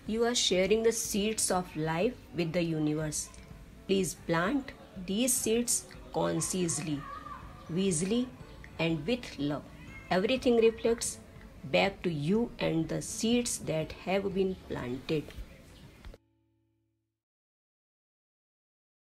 You are sharing the seeds of life with the universe. Please plant these seeds consciously, wisely, and with love. Everything reflects back to you and the seeds that have been planted.